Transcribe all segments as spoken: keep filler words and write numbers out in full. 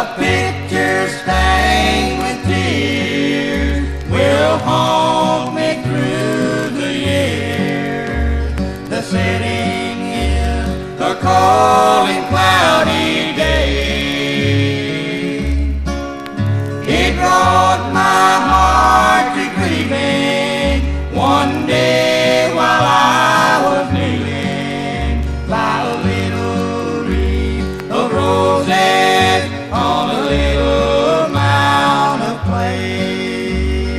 picture stained with tears will haunt me through the years. The setting is the cold and cloudy day. It brought my heart to grieving one day while I was kneeling by a little wreath of roses on a little mound of clay.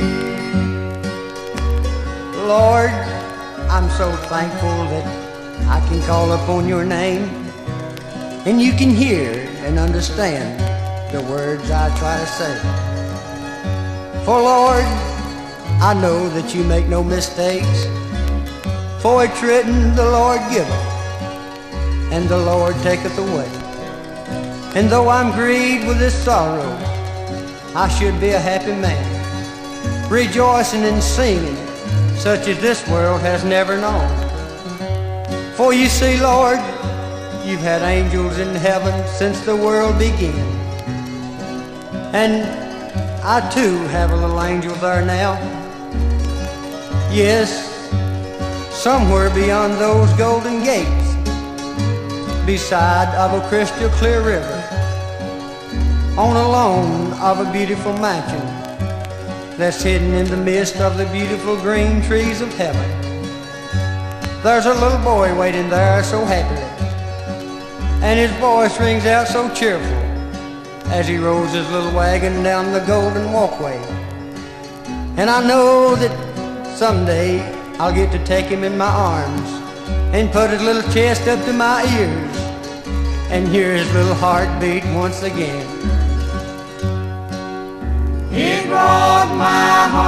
Lord, I'm so thankful that I can call upon your name, and you can hear and understand the words I try to say. For Lord, I know that you make no mistakes, for it's written, the Lord giveth, and the Lord taketh away. And though I'm grieved with this sorrow, I should be a happy man, rejoicing and singing, such as this world has never known. For you see, Lord, you've had angels in heaven since the world began. And I too have a little angel there now. Yes, somewhere beyond those golden gates, beside of a crystal clear river, on a lawn of a beautiful mansion that's hidden in the midst of the beautiful green trees of heaven. There's a little boy waiting there so happily, and his voice rings out so cheerful as he rolls his little wagon down the golden walkway. And I know that someday I'll get to take him in my arms and put his little chest up to my ears and hear his little heart beat once again. It brought my heart